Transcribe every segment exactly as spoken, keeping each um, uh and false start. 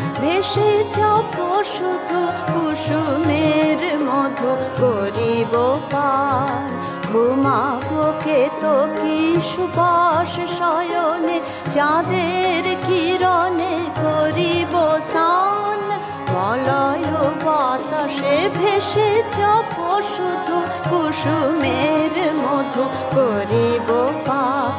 ভেসে যাব শুধু কুসুমের মধু করিব পান। ঘুমাবো কে তো কি সুবাস শয়নে, চাঁদের কিরণে করিব স্নান। মলয় বাতাসে ভেসে যাব শুধু কুসুমের মধু করিব পান।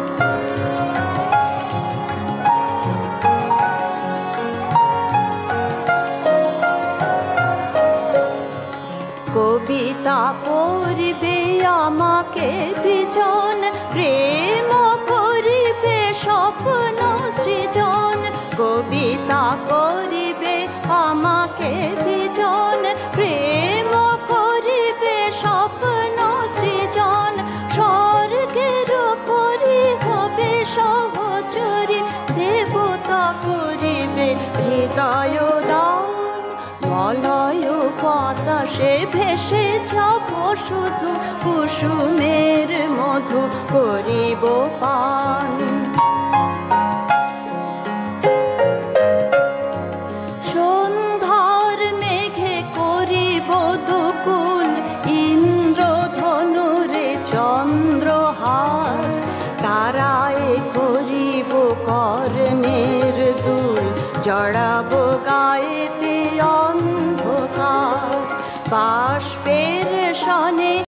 কবিতা পড়িবে আমাকে বিজন, প্রেম করিবে স্বপ্ন সৃজন। কবিতা করিবে আমাকে বিজন, প্রেম করিবে স্বপ্ন সৃজন। স্বর্গের পরি হবে সহচরী, দেবতা করিবে হৃদয় দান। মলয় বাতাসে ভেসে যাব শুধু কুসুমের মধু করিব পান।